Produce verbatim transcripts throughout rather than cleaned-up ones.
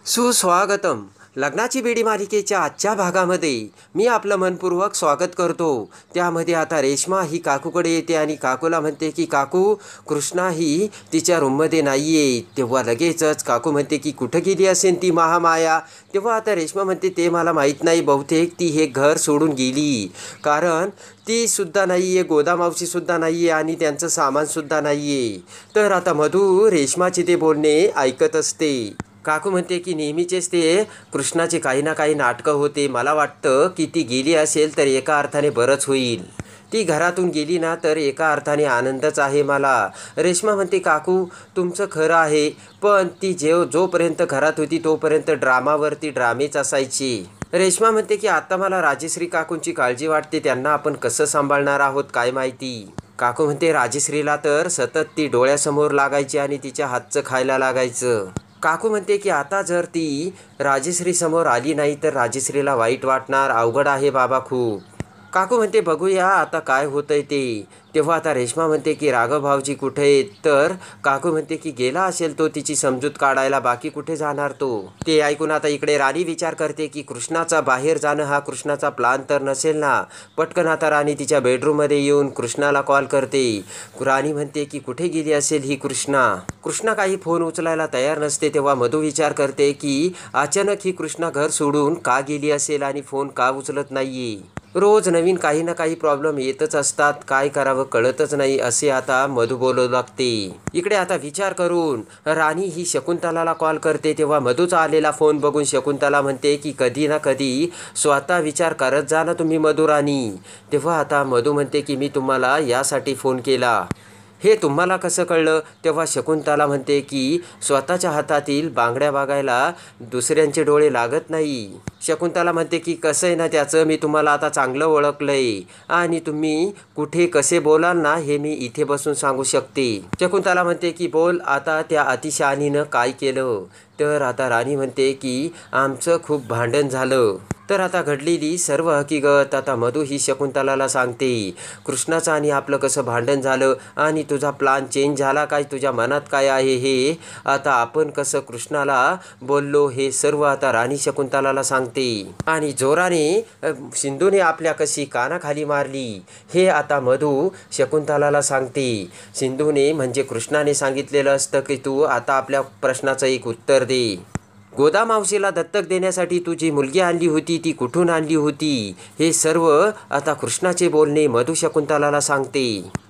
सुस्वागतम. लग्नाची बेडी मालिकेच्या आजच्या भागामध्ये मी आपलं मनपूर्वक स्वागत करतो. त्यामध्ये आता रेश्मा ही काकूकडे येते आणि काकूला म्हणते की काकू, कृष्णा ही तिच्या रूममध्ये नाही आहे. तेव्हा लगेचच काकू म्हणते की कुठं गेली असेल ती महामाया. तेव्हा आता रेश्मा म्हणते ते मला माहीत नाही, बहुतेक ती हे घर सोडून गेली, कारण ती सुद्धा नाही आहे, गोदामावशीसुद्धा नाही आहे आणि त्यांचं सामानसुद्धा नाही आहे. तर आता मधू रेश्माचे ते बोलणे ऐकत असते. काकू म्हणते की नेहमीचेच ते कृष्णाचे काही ना काही नाटकं होते. मला वाटतं की ती गेली असेल तर एका अर्थाने बरंच होईल. ती घरातून गेली ना तर एका अर्थाने आनंदच आहे मला. रेश्मा म्हणते काकू तुमचं खरं आहे, पण ती जेव जोपर्यंत घरात होती तोपर्यंत ड्रामावरती ड्रामेच असायचे. रेश्मा म्हणते की आता मला राजेश्री काकूंची काळजी वाटते, त्यांना आपण कसं सांभाळणार आहोत काय माहिती. काकू म्हणते राजेश्रीला तर सतत ती डोळ्यासमोर लागायची आणि तिच्या हातचं खायला लागायचं. काकू म्हणते की आता जर ती राजेश्री समोर आली नाही तर राजेश्रीला वाईट वाटणार, अवघड आहे बाबा खूप. काकू म्हणते बघूया आता काय होतंय ते. तेव्हा आता रेश्मा म्हणते की राघव भाऊजी कुठे आहेत. तर काकू म्हणते की गेला असेल तो तिची समजूत काढायला, बाकी कुठे जाणार तो. ते ऐकून आता इकडे राणी विचार करते की कृष्णाचा बाहेर जाणं हा कृष्णाचा प्लान तर नसेल ना. पटकन आता राणी तिच्या बेडरूममध्ये येऊन कृष्णाला कॉल करते. राणी म्हणते की कुठे गेली असेल ही कृष्णा. कृष्णा काही फोन उचलायला तयार नसते. तेव्हा मधू विचार करते की अचानक ही कृष्णा घर सोडून का गेली असेल आणि फोन का उचलत नाहीये. रोज नवीन काही ना काही प्रॉब्लेम येतच असतात, काय करावं कळतच नाही असे आता मधू बोलू लागते. इकडे आता विचार करून राणी ही शकुंतलाला कॉल करते. तेव्हा मधूचा आलेला फोन बघून शकुंतला म्हणते की कधी ना कधी स्वतः विचार करत जा ना तुम्ही मधू राणी. तेव्हा आता मधू म्हणते की मी तुम्हाला यासाठी फोन केला, हे तुम्हाला कसं कळलं. तेव्हा शकुंतला म्हणते की स्वतःच्या हातातील बांगड्या बघायला दुसऱ्यांचे डोळे लागत नाही. शकुंतला म्हणते की कसं आहे ना त्याचं मी तुम्हाला आता चांगलं ओळखलंय आणि तुम्ही कुठे कसे बोलाल ना हे मी इथे बसून सांगू शकते. शकुंतला म्हणते की बोल आता त्या अतिशहाणीनं काय केलं. तर आता राणी म्हणते की आमचं खूप भांडण झालं. तर आता घडलेली सर्व हकीकत आता मधू ही शकुंतलाला सांगते. कृष्णाचं आणि आपलं कसं भांडण झालं आणि तुझा प्लान चेंज झाला काय, तुझ्या मनात काय आहे हे, आता आपण कसं कृष्णाला बोललो हे सर्व आता राणी शकुंतलाला सांगते. आणि जोराने सिंधूने आपल्या कशी कानाखाली मारली हे आता मधू शकुंतलाला सांगते. सिंधूने म्हणजे कृष्णाने सांगितलेलं असतं की तू आता आपल्या प्रश्नाचं एक उत्तर दे. गोदामावशीला दत्तक देण्यासाठी तुझी मुलगी आणली होती, ती कुठून आणली होती, हे सर्व आता कृष्णाचे बोलणे मधू शकुंतलाला सांगते.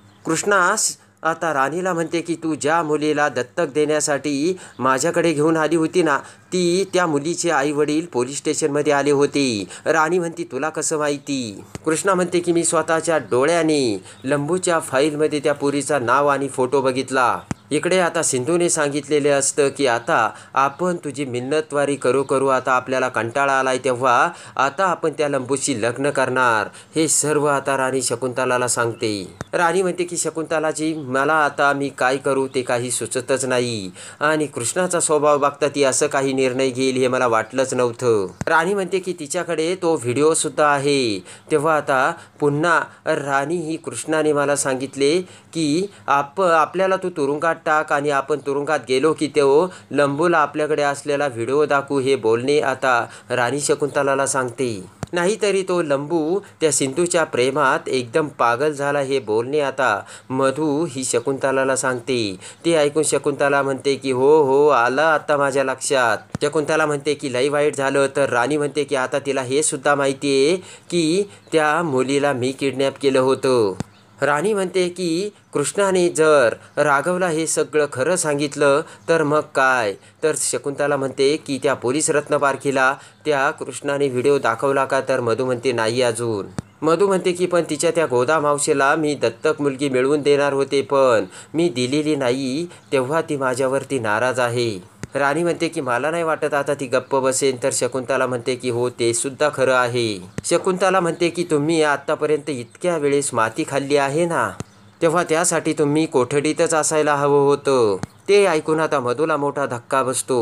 कृष्णास आता राणीला म्हणते की तू ज्या मुलीला दत्तक देण्यासाठी माझ्याकडे घेऊन आली होती ना, ती त्या मुलीचे आई वडील पोलीस स्टेशनमध्ये आले होते. राणी म्हणते तुला कसं माहिती. कृष्णा म्हणते की मी स्वतःच्या डोळ्याने लंबूच्या फाईलमध्ये त्या पोरीचा नाव आणि फोटो बघितला. इकडे आता सिंधूने सांगितलेले असतं की आता आपण तुझी मिन्नतवारी करू करू आता आपल्याला कंटाळा आलाय, तेव्हा आता आपण त्या लंबूशी लग्न करणार, हे सर्व आता राणी शकुंतलाला सांगते. राणी म्हणते की शकुंतलाजी मला आता मी काय करू ते काही सुचतच नाही आणि कृष्णाचा स्वभाव बघता ती असं काही निर्णय घेईल हे मला वाटलंच नव्हतं. राणी म्हणते की तिच्याकडे तो व्हिडिओ सुद्धा आहे. तेव्हा आता पुन्हा राणी ही कृष्णाने मला सांगितले की आप आपल्याला तू तुरुंगात टाक आणि आपण तुरुंगात गेलो की तो लंबूला आपल्याकडे असलेला व्हिडिओ दाखवू, हे बोलणे आता राणी शकुंतलाला सांगते. नाहीतरी तो लंबू त्या सिंधूच्या प्रेमात एकदम पागल झाला, हे बोलणे आता मधू ही शकुंतलाला सांगते. ते ऐकून शकुंतला म्हणते की हो हो आलं आता माझ्या लक्षात. शकुंतला म्हणते की लई वाईट झालं. तर राणी म्हणते की आता तिला हे सुद्धा माहिती आहे की त्या मुलीला मी किडनॅप केलं होतं. राणी म्हणते की कृष्णाने जर राघवला हे सगळं खरं सांगितलं तर मग काय. तर शकुंतला म्हणते की त्या पोलीस रत्नपारखीला त्या कृष्णाने व्हिडिओ दाखवला का. तर मधू म्हणते नाही अजून. मधू म्हणते की पण तिच्या त्या गोदामावशीला मी दत्तक मुलगी मिळवून देणार होते, पण मी दिलेली नाही, तेव्हा ती माझ्यावरती नाराज आहे. राणी म्हणते की मला नाही वाटत आता ती गप्प बसेल. तर शकुंतला म्हणते की हो ते सुद्धा खरं आहे. शकुंतला म्हणते की तुम्ही आत्तापर्यंत इतक्या वेळेस माती खाल्ली आहे ना, तेव्हा त्यासाठी तुम्ही कोठडीतच असायला हवं होतं. ते ऐकून आता मधूला मोठा धक्का बसतो.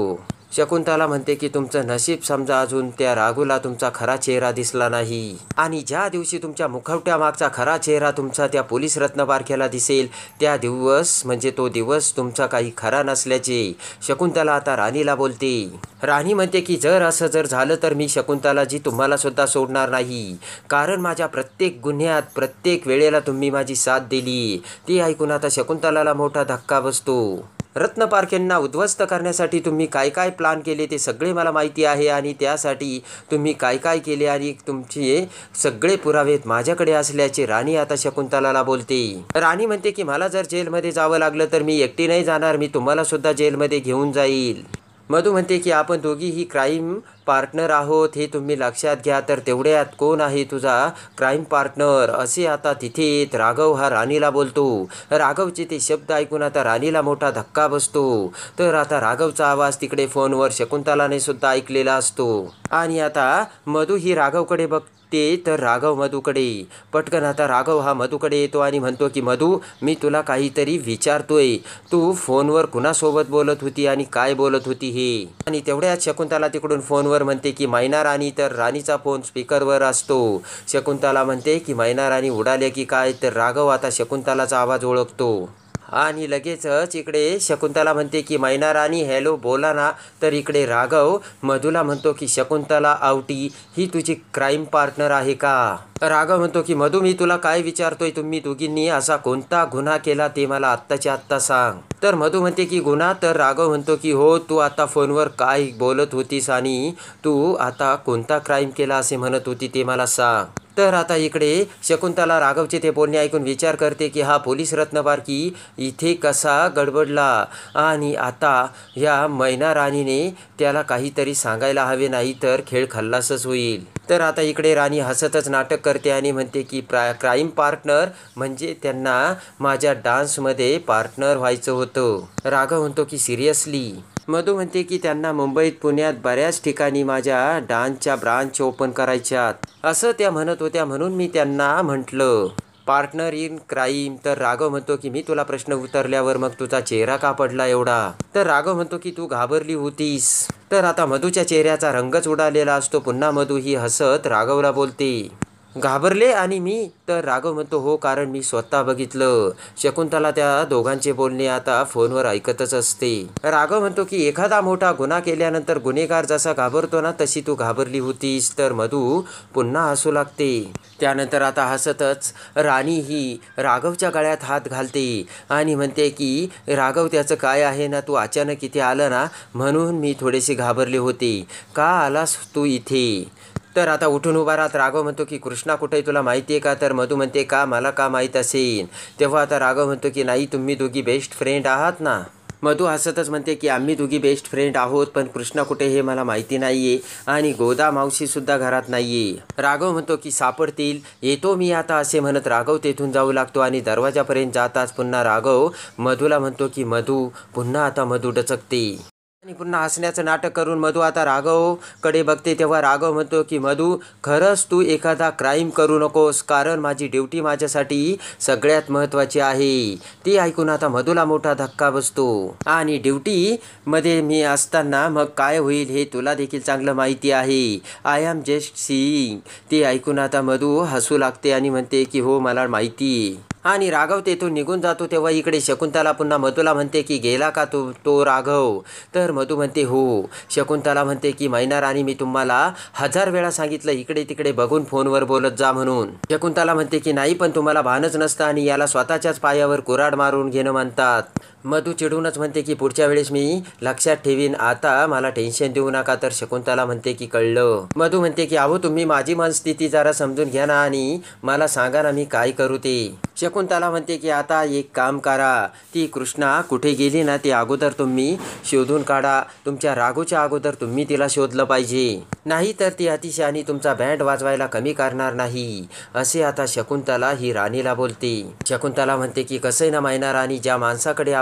शकुंतला म्हणते की तुमचं नशीब समजा अजून त्या राघूला तुमचा खरा चेहरा दिसला नाही आणि ज्या दिवशी तुमच्या मुखवट्यामागचा खरा चेहरा तुमचा त्या पोलीस रत्नबारख्याला दिसेल त्या दिवस म्हणजे तो दिवस तुमचा काही खरा नसल्याचे शकुंतला आता राणीला बोलते. राणी म्हणते की जर असं जर झालं तर मी शकुंतलाजी तुम्हाला सुद्धा सोडणार नाही, कारण माझ्या प्रत्येक गुन्ह्यात प्रत्येक वेळेला तुम्ही माझी साथ दिली. ती ऐकून आता शकुंतलाला मोठा धक्का बसतो. रत्नपारखेंना उद्ध्वस्त करण्यासाठी तुम्ही काय काय प्लान केले ते सगळे मला माहिती आहे आणि त्यासाठी तुम्ही काय काय केले आणि तुमचे सगळे पुरावे माझ्याकडे असल्याचे राणी आता शकुंतलाला बोलते. राणी म्हणते की मला जर जेलमध्ये जावं लागलं तर मी एकटी नाही जाणार, मी तुम्हाला सुद्धा जेलमध्ये घेऊन जाईल. मधू म्हणते की आपण दोघीही क्राईम पार्टनर आहोत हे तुम्ही लक्षात घ्या. तर तेवढ्यात कोण आहे तुझा क्राईम पार्टनर असे आता तिथे राघव हा राणीला बोलतो. राघवचे ते शब्द ऐकून आता राणीला मोठा धक्का बसतो. तर आता राघवचा आवाज तिकडे फोनवर शकुंतलाने सुद्धा ऐकलेला असतो आणि आता मधू ही राघवकडे बघ ते तर राघव मधूकडे पटकन आता राघव हा मधूकडे येतो आणि म्हणतो की मधू मी तुला काहीतरी विचारतोय, तू फोनवर कुणासोबत बोलत होती आणि काय बोलत होती हे. आणि तेवढ्यात शकुंतला तिकडून फोनवर म्हणते की मैना राणी. तर राणीचा फोन स्पीकरवर असतो. शकुंतला म्हणते की मैना राणी उडाले की काय. तर राघव आता शकुंतलाचा आवाज ओळखतो आणि लगेचच इकडे शकुंतला म्हणते की मैना राणी हॅलो बोला ना. तर इकडे राघव मधूला म्हणतो की शकुंतला आवटी ही तुझी क्राईम पार्टनर आहे का. राघव म्हणतो की मधू मी तुला काय विचारतोय, तुम्ही दोघींनी असा कोणता गुन्हा केला ते मला आत्ताच्या आत्ता सांग. तर मधू म्हणते की गुन्हा. तर राघव म्हणतो की हो तू आता फोनवर काय बोलत होतीस आणि तू आता कोणता क्राईम केला असे म्हणत होती ते मला सांग. तर आता इकडे शकुंतला राघवचे ते बोलणे ऐकून विचार करते की हा पोलीस रत्नबारकी इथे कसा गडबडला आणि आता ह्या मैना राणीने त्याला काहीतरी सांगायला हवे, नाही तर खेळ खल्लासच होईल. तर आता इकडे राणी हसतच नाटक करते आणि म्हणते की प्रा क्राईम पार्टनर म्हणजे त्यांना माझ्या डान्समध्ये पार्टनर व्हायचं होतं. राघव म्हणतो की सिरियसली. मधू म्हणते की त्यांना मुंबईत पुण्यात बऱ्याच ठिकाणी माझ्या डान्सच्या ब्रांच ओपन करायच्यात असं त्या म्हणत होत्या, म्हणून मी त्यांना म्हटलं पार्टनर इन क्राईम. तर राघव म्हणतो की मी तुला प्रश्न उतरल्यावर मग तुझा चेहरा का पडला एवढा. तर राघव म्हणतो की तू घाबरली होतीस. तर आता मधूच्या चेहऱ्याचा रंगच उडालेला असतो. पुन्हा मधू ही हसत राघवला बोलते घाबरले आणि मी. तर राघव म्हणतो हो, कारण मी स्वतः बघितलं. शकुंतला त्या दोघांचे बोलणे आता फोनवर ऐकतच असते. राघव म्हणतो की एखादा मोठा गुन्हा केल्यानंतर गुन्हेगार जसा घाबरतो ना तशी तू घाबरली होतीस. तर मधू पुन्हा हसू लागते. त्यानंतर आता हसतच राणी ही राघवच्या गळ्यात हात घालते आणि म्हणते की राघव त्याचं काय आहे ना, तू अचानक इथे आलं ना म्हणून मी थोडेसे घाबरले होते. का आलास तू इथे. तर आता उठून उभा राहत राघव म्हणतो की कृष्णा कुठे तुला माहिती आहे का. तर मधू म्हणते का मला का माहीत असेल. तेव्हा आता राघव म्हणतो की नाही तुम्ही दोघी बेस्ट फ्रेंड आहात ना. मधू हसतच म्हणते की आम्ही दोघी बेस्ट फ्रेंड आहोत, पण कृष्णा कुठे हे मला माहिती नाही आहे आणि गोदा मावशीसुद्धा घरात नाही आहे. राघव म्हणतो की सापडतील, येतो मी आता असे म्हणत राघव तेथून जाऊ लागतो आणि दरवाजापर्यंत जाताच पुन्हा राघव मधूला म्हणतो की मधू. पुन्हा आता मधू डचकते आणि पुन्हा हसण्याचं नाटक करून मधू आता राघवकडे बघते. तेव्हा राघव म्हणतो की मधू खरंच तू एखादा क्राईम करू नकोस, कारण माझी ड्युटी माझ्यासाठी सगळ्यात महत्त्वाची आहे. ती ऐकून आता मधूला मोठा धक्का बसतो आणि ड्युटीमध्ये मी असताना मग काय होईल हे तुला देखील चांगलं माहिती आहे. I am just seeing. ती ऐकून आता मधू हसू लागते आणि म्हणते की हो मला माहिती आहे. आणि राघव तेथून निघून जातो. तेव्हा इकडे शकुंतला पुन्हा मधूला म्हणते की गेला का तो तो राघव. तर मधू म्हणते हो. शकुंतला म्हणते की मैना राणी मी तुम्हाला हजार वेळा सांगितलं इकडे तिकडे बघून फोनवर बोलत जा म्हणून. शकुंतला म्हणते की नाही पण तुम्हाला भानच नसतं आणि याला स्वतःच्याच पायावर कुऱ्हाड मारून घेणं म्हणतात. मधू चिडूनच म्हणते की पुढच्या वेळेस मी लक्षात ठेवीन, आता मला टेन्शन देऊ नका. तर शकुंतला म्हणते की कळलं. मधू म्हणते की अहो तुम्ही माझी मनस्थिती जरा समजून घ्या ना आणि मला सांगा ना मी काय करू ते. शकुंतला म्हणते की आता एक काम करा, ती कृष्णा कुठे गेली ना ते अगोदर तुम्ही शोधून काढा. तुमच्या राघूच्या अगोदर तुम्ही तिला शोधलं पाहिजे, नाही तर ती अतिशहाणी तुमचा बँड वाजवायला कमी करणार नाही असे आता शकुंतला ही राणीला बोलते. शकुंतला म्हणते की कसं आहे ना मैना राणी, ज्या माणसाकडे आपण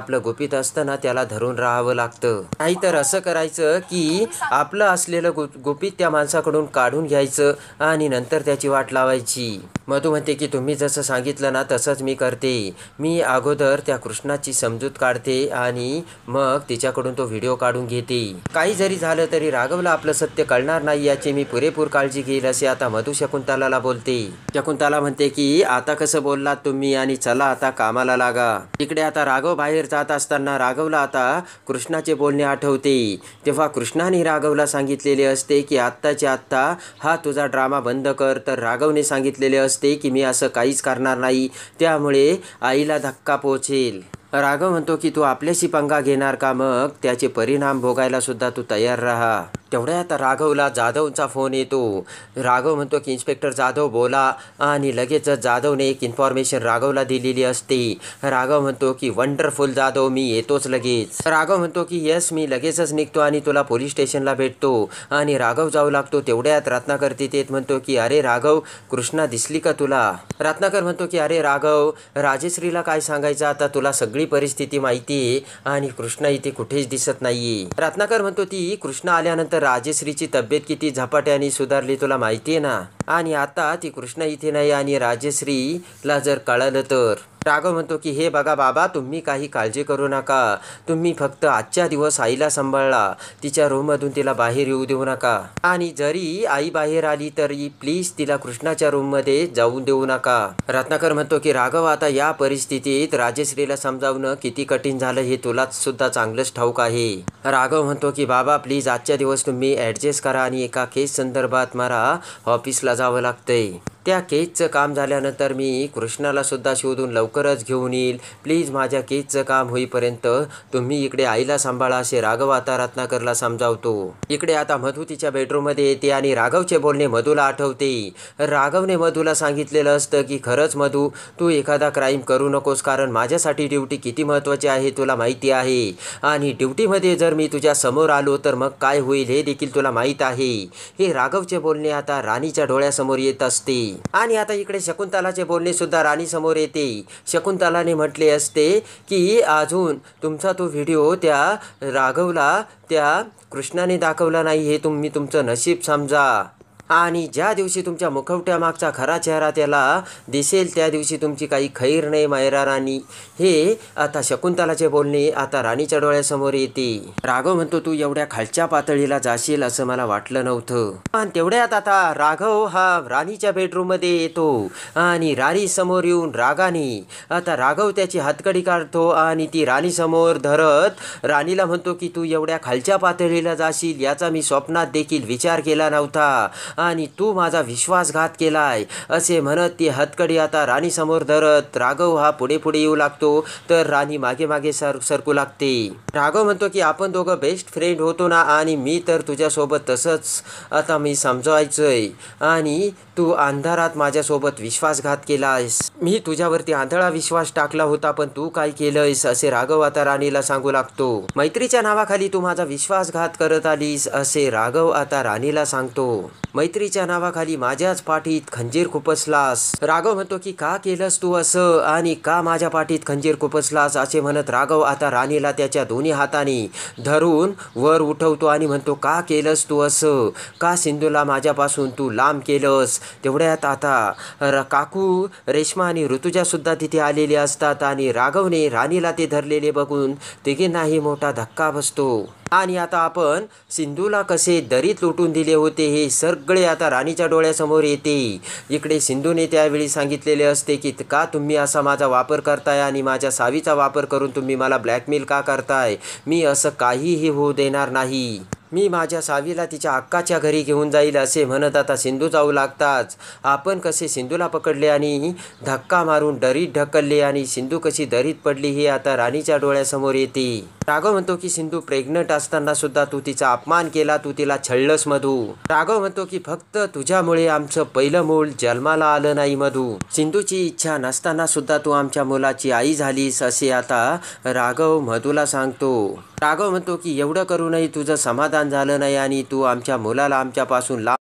आपलं गुपित असतं ना त्याला धरून राहावं लागतं. नाहीतर असं करायचं की आपलं असलेलं गु गुपित त्या माणसाकडून काढून घ्यायचं आणि नंतर त्याची वाट लावायची. मधू म्हणते की तुम्ही जसं सांगितलं ना तसंच मी करते. मी अगोदर त्या कृष्णाची समजूत काढते आणि मग तिच्याकडून तो व्हिडिओ काढून घेते. काही जरी झालं तरी राघवला आपलं सत्य कळणार नाही याची मी पुरेपूर काळजी घेईल असे आता मधू शकुंतलाला बोलते. शकुंतला म्हणते की आता कसं बोललात तुम्ही आणि चला आता कामाला लागा. इकडे आता राघव बाहेर जात असताना राघवला आता कृष्णाचे बोलणे आठवते. तेव्हा कृष्णाने राघवला सांगितलेले असते की आत्ताच्या आत्ता हा तुझा ड्रामा बंद कर. तर राघवने सांगितलेले असते की मी असं काहीच करणार नाही, त्यामुळे आईला धक्का पोहोचेल. राघव म्हणतो की तू आपल्याशी पंगा घेणार का, मग त्याचे परिणाम भोगायला सुद्धा तू तयार राहा. तेवढ्यात राघवला जाधवचा फोन येतो. राघव म्हणतो की इन्स्पेक्टर जाधव बोला आणि लगेचच जाधवने एक इन्फॉर्मेशन राघवला दिलेली असते. राघव म्हणतो की वंडरफुल जाधव, मी येतोच लगेच. राघव म्हणतो की येस मी लगेचच निघतो आणि तुला पोलीस स्टेशनला भेटतो. आणि राघव जाऊ लागतो. तेवढ्यात रत्नाकर तिथे म्हणतो की अरे राघव, कृष्णा दिसली का तुला? रत्नाकर म्हणतो की अरे राघव, राजश्रीला काय सांगायचं आता, तुला सगळी परिस्थिती माहिती आहे आणि कृष्णा इथे कुठेच दिसत नाहीये. रत्नाकर म्हणतो ती कृष्णा आल्यानंतर राजश्रीची तब्येत किती झपाट्याने सुधारली तुला माहिती आहे ना, आणि आता ती कृष्णा इथे नाही आणि राजश्रीला जर कळलं तर. राघव म्हणतो की हे बघा बाबा, तुम्ही काही काळजी करू नका. तुम्ही फक्त आजच्या दिवस आईला सांभाळा, तिच्या रूममधून तिला बाहेर येऊ देऊ नका आणि जरी आई बाहेर आली तरी प्लीज तिला कृष्णाच्या रूममध्ये जाऊन देऊ नका. रत्नाकर म्हणतो की राघव, आता या परिस्थितीत राजश्रीला समजावणं किती कठीण झालं हे तुला सुद्धा चांगलंच ठाऊक आहे. राघव म्हणतो की बाबा प्लीज आजच्या दिवस तुम्ही ॲडजस्ट करा आणि एका केस संदर्भात मला ऑफिसला जावं लागतंय. त्या केसचं काम झाल्यानंतर मी कृष्णाला सुद्धा शोधून लवकरच घेऊन येईल. प्लीज माझ्या केसचं काम होईपर्यंत तुम्ही इकडे आईला सांभाळा असे राघव आता रत्नाकरला समजावतो. इकडे आता मधू तिच्या बेडरूममध्ये येते आणि राघवचे बोलणे मधूला आठवते. राघवने मधूला सांगितलेलं असतं की खरंच मधू, तू एखादा क्राईम करू नकोस, कारण माझ्यासाठी ड्युटी किती महत्त्वाची आहे तुला माहिती आहे आणि ड्युटीमध्ये जर मी तुझ्या समोर आलो तर मग काय होईल हे देखील तुला माहीत आहे. हे राघवचे बोलणे आता राणीच्या डोळ्यासमोर येत असते. आणि आता इकडे शकुंतलाचे बोलणे सुद्धा राणी समोर येते. शकुंतलाने म्हटले असते की अजून तुमचा तो व्हिडिओ त्या राघवला त्या कृष्णाने दाखवला नाही हे तुम्ही तुमचं नशीब समजा आणि ज्या दिवशी तुमच्या मुखवट्यामागचा खरा चेहरा त्याला दिसेल त्या दिवशी तुमची काही खैर नाही मायरा राणी. हे आता शकुंतलाचे बोलणे आता राणीच्या डोळ्यासमोर येते. राघव म्हणतो तू एवढ्या खालच्या पातळीला जाशील असं मला वाटलं नव्हतं. पण तेवढ्यात आता राघव हा राणीच्या बेडरूममध्ये येतो आणि राणी समोर येऊन रागाने आता राघव त्याची हातकडी काढतो आणि ती राणी समोर धरत राणीला म्हणतो की तू एवढ्या खालच्या पातळीला जाशील याचा मी स्वप्नात देखील विचार केला नव्हता आणि तू माझा विश्वासघात केलाय असे म्हणत ती हतकडी आता राणी समोर धरत राघव हा पुढे पुढे येऊ लागतो तर राणी मागे मागे सर सरकू लागते. राघव म्हणतो की आपण दोघं बेस्ट फ्रेंड होतो ना आणि मी तर तुझ्यासोबत तसंच आता मी समजवायचंय आणि तू अंधारात माझ्यासोबत विश्वासघात केलायस. मी तुझ्यावरती आंधळा विश्वास टाकला होता पण तू काय केलंयस असे राघव आता राणीला सांगू लागतो. मैत्रीच्या नावाखाली तू माझा विश्वासघात करत आलीस असे राघव आता राणीला सांगतो. मैत्रीच्या नावाखाली माझ्याच पाठीत खंजीर खुपसलास. राघव म्हणतो की का केलंस तू असं आणि का माझ्या पाठीत खंजीर खुपसलास असे म्हणत राघव आता राणीला त्याच्या दोन्ही हाताने धरून वर उठवतो आणि म्हणतो का केलंस तू असं, का सिंधूला माझ्यापासून तू लांब केलंस. तेवढ्यात आता काकू रेश्मा आणि ऋतुजा सुद्धा तिथे आलेले असतात आणि राघवने राणीला ते धरलेले बघून तिघींनाही मोठा धक्का बसतो. आणि आता आपण सिंधूला कसे दरीत लुटून दिले होते हे सगळे आता राणीच्या डोळ्यासमोर येते. इकडे सिंधूने त्यावेळी सांगितलेले असते की का तुम्ही असा माझा वापर करताय आणि माझ्या सावीचा वापर करून तुम्ही मला ब्लॅकमेल का करताय. मी असं काहीही होऊ देणार नाही. मी माझ्या सावीला तिच्या अक्काच्या घरी घेऊन जाईल असे म्हणत आता सिंधू जाऊ लागताच आपण कसे सिंधूला पकडले आणि धक्का मारून दरीत ढकलले आणि सिंधू कशी दरीत पडली हे आता राणीच्या डोळ्यासमोर येते. राघव म्हणतो की सिंधू प्रेग्नंट असताना सुद्धा तू तिचा अपमान केला, तू तिला छळलंस मधू. राघव म्हणतो की फक्त तुझ्यामुळे आमचं पहिलं मूल जन्माला आलं नाही मधू. सिंधूची इच्छा नसताना सुद्धा तू आमच्या मुलाची आई झालीस असे आता राघव मधूला सांगतो. राघव म्हणतो की एवढं करूनही तुझं समाधान झालं नाही आणि तू आमच्या मुलाला आमच्यापासून लांब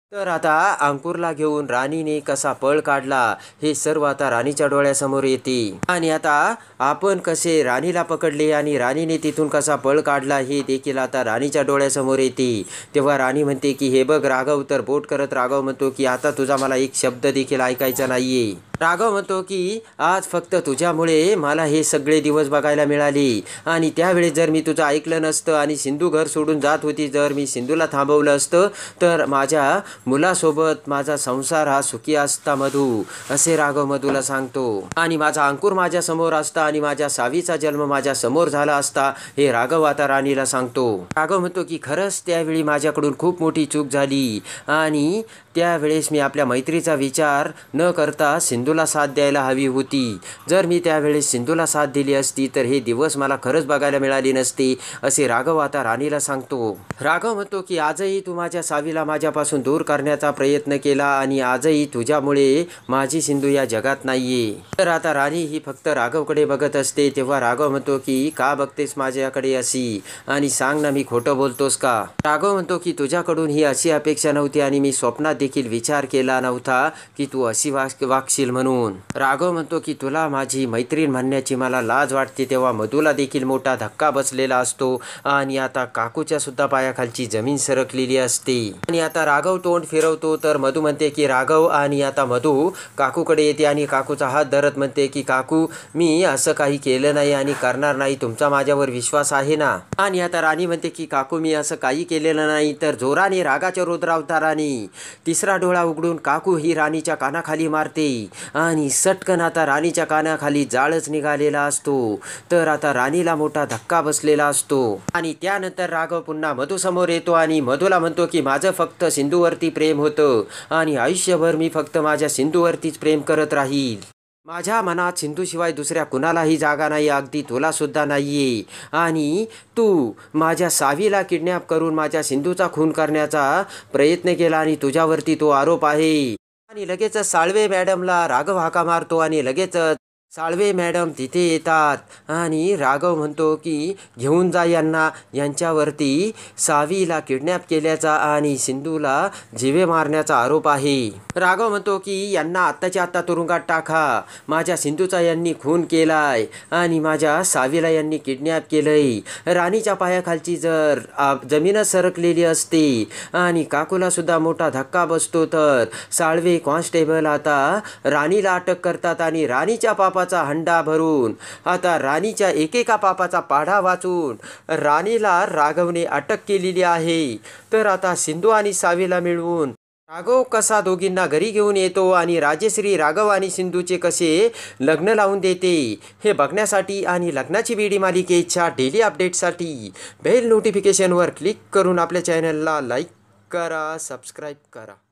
तर आता अंकुरला घेऊन राणीने कसा पळ काढला हे सर्व आता राणीच्या डोळ्यासमोर येते आणि आता आपण कसे राणीला पकडले आणि राणीने तिथून कसा पळ काढला हे देखील आता राणीच्या डोळ्यासमोर येते। तेव्हा राणी म्हणते की हे बघ राघव, तर बोट करत राघव म्हणतो की आता तुझा मला एक शब्द देखील ऐकायचा नाहीये। राघव म्हणतो की आज फक्त तुझ्यामुळे मला हे सगळे दिवस बघायला मिळाले आणि त्यावेळेस जर मी तुझं ऐकलं नसतं आणि सिंधू घर सोडून जात होती, जर मी सिंधूला थांबवलं असतं तर माझ्या मुलासोबत माझा संसार हा सुखी असता मधू, असे राघव मधूला सांगतो। आणि माझा अंकुर माझ्या समोर असता आणि माझ्या सावीचा जन्म माझ्या समोर झाला असता, हे राघव आता राणीला सांगतो। राघव म्हणतो की खरंच त्यावेळी माझ्याकडून खूप मोठी चूक झाली आणि त्यावेळेस मी आपल्या मैत्रीचा विचार न करता सिंधूला साथ द्यायला हवी होती। जर मी त्यावेळेस सिंधूला साथ दिली असती तर हे दिवस मला खरंच बघायला मिळाले नसते, असे राघव आता राणीला सांगतो। राघव म्हणतो की आजही तू माझ्या सावीला माझ्यापासून दूर करण्याचा प्रयत्न केला आणि आजही तुझ्यामुळे माझी सिंधू या जगात नाहीये। तर आता राणी ही फक्त राघवकडे बघत असते। तेव्हा राघव म्हणतो की का बघतेस माझ्याकडे अशी, आणि सांग ना मी खोटं बोलतोस का? राघव म्हणतो की तुझ्याकडून ही अशी अपेक्षा नव्हती आणि मी स्वप्नात देखील विचार केला नव्हता की तू अशी वाग वागशील म्हणून। राघव म्हणतो की तुला माझी मैत्रीण म्हणण्याची मला लाज वाटते। तेव्हा मधूला देखील मोठा धक्का बसलेला असतो आणि आता काकूच्या सुद्धा पायाखालची जमीन सरकलेली असते आणि आता राघव तोंड फिरवतो तर मधू म्हणते की राघव, आणि आता मधू काकूकडे येते आणि काकूचा हात धरत म्हणते की काकू मी असं काही केलं नाही आणि करणार नाही, तुमचा माझ्यावर विश्वास आहे ना? आणि आता राणी म्हणते की काकू मी असं काही केलेलं नाही। तर जोराने रागाच्या रुद्रावताराने तिसरा डोळा उघडून काकू ही राणीच्या कानाखाली मारते आणि सटकन आता राणीच्या कानाखाली जाळच निघालेला असतो। तर आता राणीला मोठा धक्का बसलेला असतो आणि त्यानंतर राघव पुन्हा मधू समोर येतो आणि मधूला म्हणतो की माझं फक्त सिंधूवरती प्रेम होतं आणि आयुष्यभर मी फक्त माझ्या सिंधूवरतीच प्रेम करत राहील। माझ्या मनात सिंधूशिवाय दुसऱ्या कुणालाही जागा नाही, अगदी तुला सुद्धा नाहीये। आणि तू माझ्या सावीला किडनॅप करून माझ्या सिंधूचा खून करण्याचा प्रयत्न केला आणि तुझ्यावरती तो आरोप आहे। आणि लगेचच साळवे मॅडमला राघव हाका मारतो आणि लगेचच साळवे मॅडम तिथे येतात आणि राघव म्हणतो की घेऊन जा यांना, यांच्यावरती सावीला किडनॅप केल्याचा आणि सिंधूला जीवे मारण्याचा आरोप आहे। राघव म्हणतो की यांना आत्ताच्या आत्ता तुरुंगात टाका, माझ्या सिंधूचा यांनी खून केलाय आणि माझ्या सावीला यांनी किडनॅप केलंय। राणीच्या पायाखालची जर जमीनच सरकलेली असते आणि काकूला सुद्धा मोठा धक्का बसतो तर साळवे कॉन्स्टेबल आता राणीला अटक करतात आणि राणीच्या पापा हंडा भरून आता राणीच्या एकेका पापाचा पाढा वाचून राणीला राघवने अटक केलेली आहे। तर आता सिंधू आणि सावीला मिळवून राघव कसा दोघींना घरी घेऊन येतो आणि राजश्री राघव आणि सिंधूचे कसे लग्न लावून देते हे बघण्यासाठी आणि लग्नाची वेडी मालिकेच्या डेली अपडेटसाठी बेल नोटिफिकेशनवर क्लिक करून आपल्या चॅनलला लाईक करा, सबस्क्राईब करा।